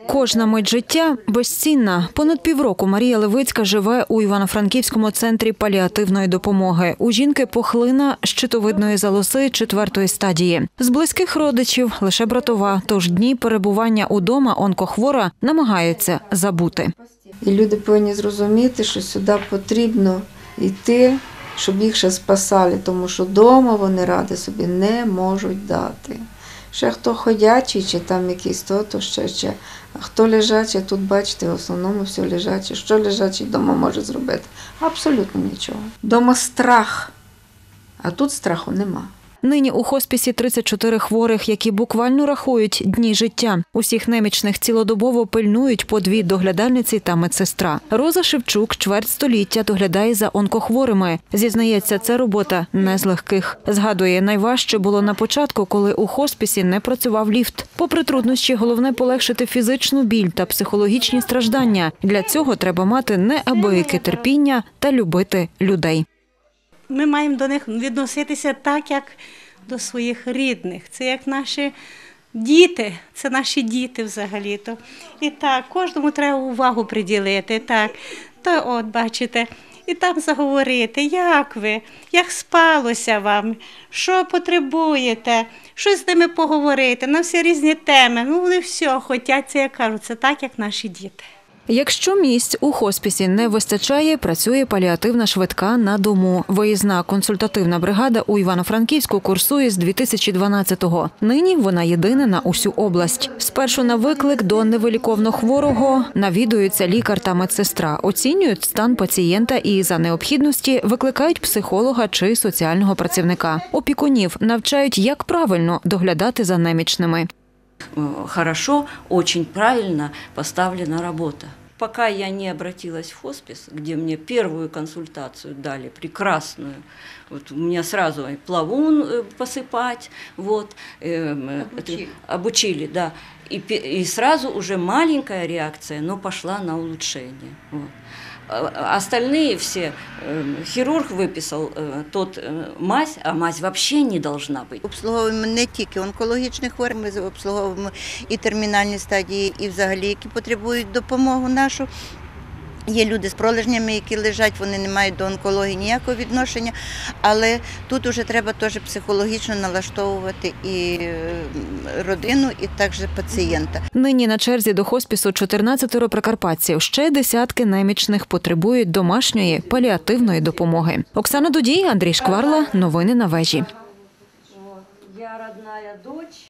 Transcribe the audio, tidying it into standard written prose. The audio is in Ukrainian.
Кожна мить життя безцінна. Понад півроку Марія Левицька живе у Івано-Франківському центрі паліативної допомоги. У жінки пухлина щитовидної залози 4-ї стадії. З близьких родичів лише братова, тож дні перебування удома онкохвора намагається забути. І люди повинні зрозуміти, що сюди потрібно йти, щоб їх ще спасали, тому що вдома вони ради собі не можуть дати. Ще хто ходячий, чи там якийсь то ще. А хто лежачий, тут бачите, в основному все лежачий. Що лежачий вдома може зробити? Абсолютно нічого. Вдома страх, а тут страху нема. Нині у хоспісі 34 хворих, які буквально рахують дні життя. Усіх немічних цілодобово пильнують по 2 доглядальниці та медсестра. Роза Шевчук чверть століття доглядає за онкохворими. Зізнається, це робота не з легких. Згадує, найважче було на початку, коли у хоспісі не працював ліфт. Попри труднощі, головне полегшити фізичну біль та психологічні страждання. Для цього треба мати неабияке терпіння та любити людей. Ми маємо до них відноситися так, як до своїх рідних. Це як наші діти, це наші діти взагалі-то. І так, кожному треба увагу приділити, так. То от, бачите, і там заговорити, як ви, як спалося вам, що потребуєте, що з ними поговорити, на всі різні теми. Ну, вони все хочуть, це я кажу, це так, як наші діти. Якщо місць у хоспісі не вистачає, працює паліативна швидка на дому. Виїзна консультативна бригада у Івано-Франківську курсує з 2012-го. Нині вона єдина на усю область. Спершу на виклик до невиліковно хворого навідуються лікар та медсестра, оцінюють стан пацієнта і за необхідності викликають психолога чи соціального працівника. Опікунів навчають, як правильно доглядати за немічними. Хорошо, очень правильно поставлена работа. Пока я не обратилась в хоспис, где мне первую консультацию дали, прекрасную, вот у меня сразу плавун посыпать, вот, обучили, да, и сразу уже маленькая реакция, но пошла на улучшение. Вот. Остальные все, хирург выписал тот мазь, а мазь вообще не должна быть. Обслуговуємо не тільки онкологічних хворих, ми обслуговуємо і термінальні стадії, і взагалі, які потребують допомогу нашу. Є люди з пролежнями, які лежать, вони не мають до онкології ніякого відношення, але тут вже треба теж психологічно налаштовувати і родину, і також пацієнта. Нині на черзі до хоспісу 14 прикарпатців. Ще десятки немічних потребують домашньої паліативної допомоги. Оксана Дудій, Андрій Шкварла. Новини на вежі.